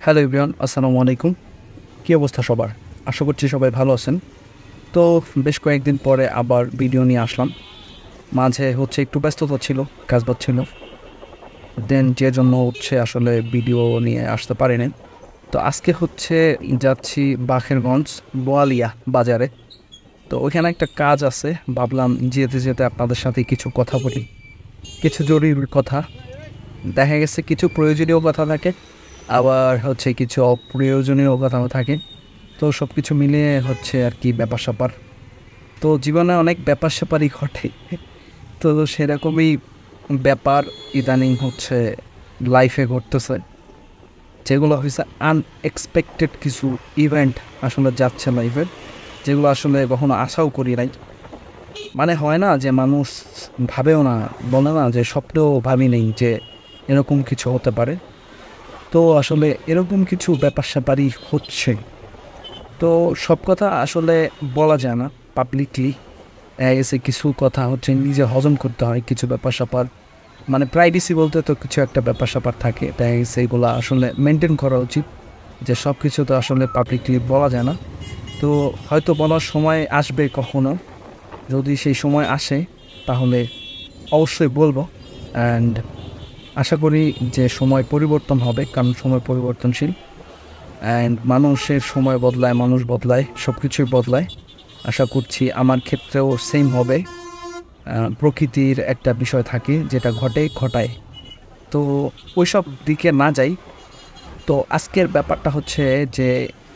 Hello everyone, আসসালামু আলাইকুম। কী অবস্থা সবার? আশা করছি সবাই ভালো আছেন। তো বেশ কয়েকদিন পরে আবার ভিডিও নিয়ে আসলাম। মাঝে একটু ব্যস্ততা ছিল, কাজবাজ ছিল, দেন যে জন্য আসলে ভিডিও নিয়ে আসতে পারিনি। তো আজকে যাচ্ছি বাখেরগঞ্জ বোয়ালিয়া বাজারে। তো ওইখানে একটা কাজ আছে, ভাবলাম যেতে যেতে আপনাদের সাথে কিছু কথা বলি, কিছু জরুরি কথা। দেখা গেছে কিছু প্রয়োজনীয় কথা থাকে, আবার কিছু অপ্রয়োজনীয় কথাও থাকে। তো সব কিছু মিলিয়ে আর কি ব্যাপার স্যাপার। তো জীবনে অনেক ব্যাপার স্যাপারই ঘটে। তো সেরকমই ব্যাপার ইদানিং লাইফে ঘটতেছে, যেগুলো আনএক্সপেক্টেড কিছু ইভেন্ট আসলে যাচ্ছে লাইফে, যেগুলো আসলে কখনো আশাও করি নাই। মানে হয় না যে মানুষ ভাবেও না, বলে না যে স্বপ্নেও ভাবি নেই যে এরকম কিছু হতে পারে। তো আসলে এরকম কিছু ব্যাপার স্যাপারই হচ্ছে। তো সব কথা আসলে বলা যায় না পাবলিকলি, এসে কিছু কথা নিজে হজম করতে হয়। কিছু ব্যাপার স্যাপার মানে প্রাইভেসি বলতে তো কিছু একটা ব্যাপার স্যাপার থাকে, তাই সেইগুলো আসলে মেনটেন করা উচিত, যে সব কিছু তো আসলে পাবলিকলি বলা যায় না। তো হয়তো বলার সময় আসবে কখনো, যদি সেই সময় আসে তাহলে অবশ্যই বলবো। অ্যান্ড আশা করি যে সময় পরিবর্তন হবে, কারণ সময় পরিবর্তনশীল, অ্যান্ড মানুষের সময় বদলায়, মানুষ বদলায়, সব কিছুই বদলায়। আশা করছি আমার ক্ষেত্রেও সেম হবে। প্রকৃতির একটা বিষয় থাকে যেটা ঘটায়। তো ওই সব দিকে না যাই। তো আজকের ব্যাপারটা যে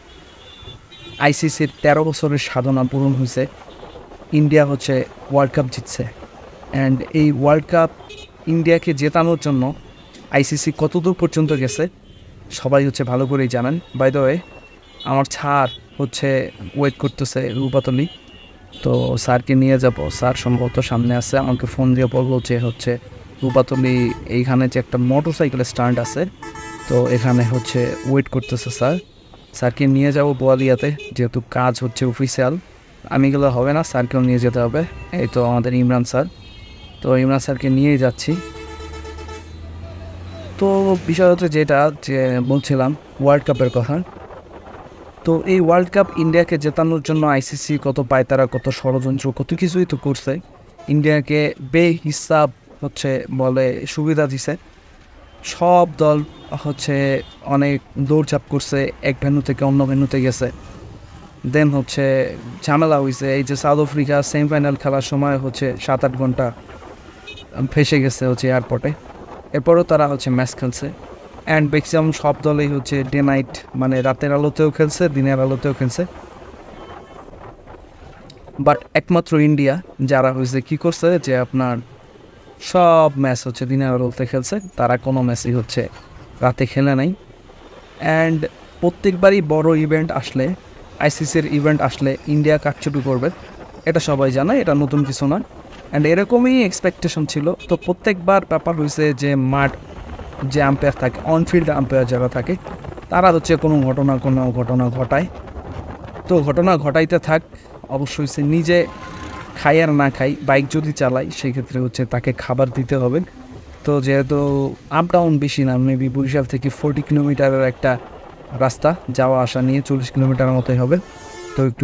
আইসিসির 13 বছরের সাধনা পূরণ হয়েছে, ইন্ডিয়া ওয়ার্ল্ড কাপ জিতছে। অ্যান্ড এই ওয়ার্ল্ড কাপ ইন্ডিয়াকে জেতানোর জন্য আইসিসি কতদূর পর্যন্ত গেছে সবাই ভালো করেই জানেন। বাই দ্য ওয়ে, আমার স্যার ওয়েট করতেছে রূপাতলি। তো স্যারকে নিয়ে যাব, স্যার সম্ভবত সামনে আছে। আমাকে ফোন দিয়ে বলবো যে রূপাতলি এইখানে যে একটা মোটর সাইকেলের স্ট্যান্ড আছে, তো এখানে ওয়েট করতেছে স্যার। স্যারকে নিয়ে যাব বোয়ালিয়াতে, যেহেতু কাজ অফিসিয়াল। আমি গেলে হবে না, স্যারকেও নিয়ে যেতে হবে। এই তো আমাদের ইমরান স্যার, তো ইমরান স্যারকে নিয়েই যাচ্ছি। তো বিষয় যেটা যে বলছিলাম ওয়ার্ল্ড কাপের কথা। তো এই ওয়ার্ল্ড কাপ ইন্ডিয়াকে জেতানোর জন্য আইসিসি কত পায়তারা, কত ষড়যন্ত্র, কত কিছুই তো করছে। ইন্ডিয়াকে বেহিসাব বলে সুবিধা দিছে। সব দল অনেক দৌড়ঝাঁপ করছে, এক ভেন্যু থেকে অন্য ভেন্যুতে গেছে। দেন ঝামেলা হয়েছে। এই যে সাউথ আফ্রিকা সেমিফাইনাল খেলার সময় 7-8 ঘন্টা ফেসে গেছে এয়ারপোর্টে। এরপরও তারা ম্যাচ খেলছে। অ্যান্ড ম্যাক্সিমাম সব দলেই ডে নাইট, মানে রাতের আলোতেও খেলছে, দিনের আলোতেও খেলছে। বাট একমাত্র ইন্ডিয়া যারা কী করছে যে আপনার সব ম্যাচ দিনের আলোতে খেলছে, তারা কোনো ম্যাচই রাতে খেলে নাই। অ্যান্ড প্রত্যেকবারই বড় ইভেন্ট আসলে, আইসিসির ইভেন্ট আসলে ইন্ডিয়া কারচুপি করবে, এটা সবাই জানে, এটা নতুন কিছু না। অ্যান্ড এরকমই এক্সপেকটেশন ছিল। তো প্রত্যেকবার ব্যাপার যে মাঠ, যে আম্পায়ার থাকে, অনফিল্ড আম্পায়ার যারা থাকে, তারা কোনো ঘটনা ঘটায়। তো ঘটনা ঘটাইতে থাক, অবশ্যই সে নিজে খাই আর না খাই, বাইক যদি চালাই সেক্ষেত্রে তাকে খাবার দিতে হবে। তো যেহেতু আপ ডাউন বেশি না, মেবি বরিশাল থেকে 40 কিলোমিটারের একটা রাস্তা, যাওয়া আসা নিয়ে 40 কিলোমিটারের মতোই হবে। তো একটু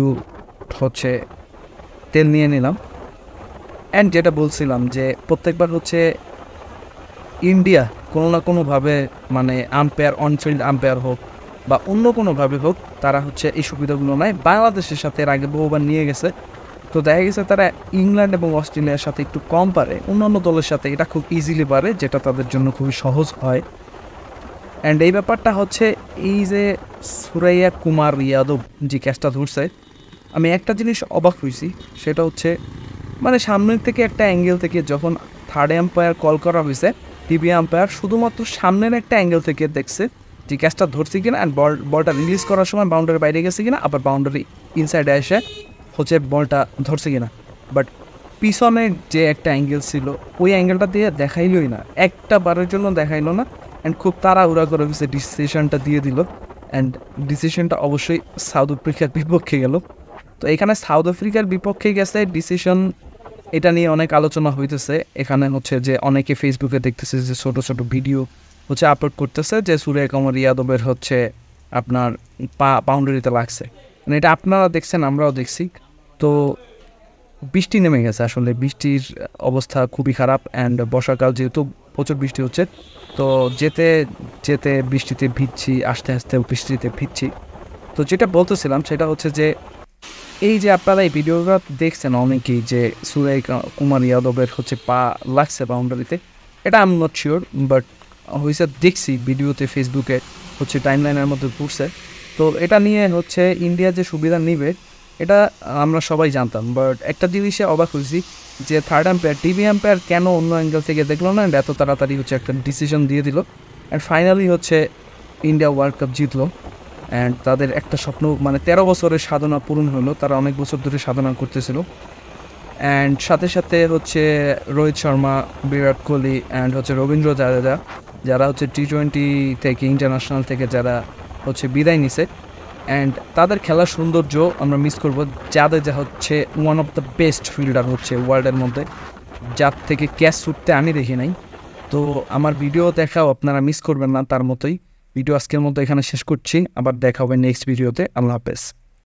তেল নিয়ে নিলাম। অ্যান্ড যেটা বলছিলাম যে প্রত্যেকবার ইন্ডিয়া কোনো না কোনোভাবে, মানে আম্পায়ার, অনফিল্ড আম্পায়ার হোক বা অন্য কোনোভাবে হোক, তারা এই সুবিধাগুলো নেয়। বাংলাদেশের সাথে এর আগে বহুবার নিয়ে গেছে। তো দেখা গেছে তারা ইংল্যান্ড এবং অস্ট্রেলিয়ার সাথে একটু কম পারে, অন্যান্য দলের সাথে এটা খুব ইজিলি পারে, যেটা তাদের জন্য খুবই সহজ হয়। অ্যান্ড এই ব্যাপারটা এই যে সুরাইয়া কুমার ইয়াদব যে ক্যাচটা ধরছে, আমি একটা জিনিস অবাক হয়েছি, সেটা মানে সামনের থেকে একটা অ্যাঙ্গেল থেকে যখন থার্ড আম্পায়ার কল করা হয়েছে, টিভি আম্পায়ার শুধুমাত্র সামনের একটা অ্যাঙ্গেল থেকে দেখছে যে ক্যাচটা ধরছে কিনা, অ্যান্ড বলটা রিলিজ করার সময় বাউন্ডারি বাইরে গেছে কিনা, আবার বাউন্ডারি ইনসাইডে এসে বলটা ধরছে কিনা। বাট পিছনের যে একটা অ্যাঙ্গেল ছিল, ওই অ্যাঙ্গেলটা দিয়ে দেখাইলই না, একটা বারের জন্য দেখাইলো না। অ্যান্ড খুব তাড়াহুড়া করে ডিসিশনটা দিয়ে দিল। অ্যান্ড ডিসিশনটা অবশ্যই সাউথ আফ্রিকার বিপক্ষে গেল। তো এখানে সাউথ আফ্রিকার বিপক্ষে গেছে ডিসিশন, এটা নিয়ে অনেক আলোচনা হইতেছে। এখানে যে অনেকে ফেসবুকে দেখতেছে যে ছোটো ছোটো ভিডিও হচ্ছে আপলোড করতেছে যে সূর্য কুমার যাদবের হচ্ছে আপনার বাউন্ডারিতে লাগছে, মানে এটা আপনারা দেখছেন, আমরাও দেখছি। তো বৃষ্টি নেমে গেছে, আসলে বৃষ্টির অবস্থা খুবই খারাপ, অ্যান্ড বর্ষাকাল যেহেতু প্রচুর বৃষ্টি হচ্ছে, তো যেতে যেতে বৃষ্টিতে ভিজছি, আস্তে আস্তে বৃষ্টিতে ভিজছি। তো যেটা বলতেছিলাম সেটা হচ্ছে যে এই যে আপনারা এই ভিডিওটা দেখছেন অনেকেই যে সূর্য কুমার যাদবের হচ্ছে পা লাগছে বাউন্ডারিতে, এটা I am not sure, but হয়েছে দেখছি ভিডিওতে, ফেসবুকে হচ্ছে টাইমলাইনের মধ্যে পড়ছে। তো এটা নিয়ে হচ্ছে ইন্ডিয়া যে সুবিধা নিবে এটা আমরা সবাই জানতাম, বাট একটা জিনিসে অবাক হয়েছি যে থার্ড আম্পায়ার, টিভি আম্পায়ার কেন অন্য অ্যাঙ্গেল থেকে দেখলো না, এত তাড়াতাড়ি হচ্ছে একটা ডিসিশন দিয়ে দিল, অ্যান্ড ফাইনালি হচ্ছে ইন্ডিয়া ওয়ার্ল্ড কাপ জিতলো। অ্যান্ড তাদের একটা স্বপ্ন, মানে 13 বছরের সাধনা পূরণ হলো, তারা অনেক বছর ধরে সাধনা করতেছিল। অ্যান্ড সাথে সাথে হচ্ছে রোহিত শর্মা, বিরাট কোহলি অ্যান্ড হচ্ছে রবীন্দ্র জাদেজা, যারা হচ্ছে টি-20 থেকে, ইন্টারন্যাশনাল থেকে যারা হচ্ছে বিদায় নিছে, অ্যান্ড তাদের খেলার সৌন্দর্য আমরা মিস করবো। জাদেজা হচ্ছে one of the best fielder হচ্ছে ওয়ার্ল্ডের মধ্যে, যার থেকে ক্যাচ ছুটতে আমি দেখি নাই। তো আমার ভিডিও দেখাও আপনারা মিস করবেন না তার মতোই। ভিডিও আজকের মতো এখানে শেষ করছি, আবার দেখা হবে নেক্সট ভিডিওতে। আল্লাহ হাফেজ।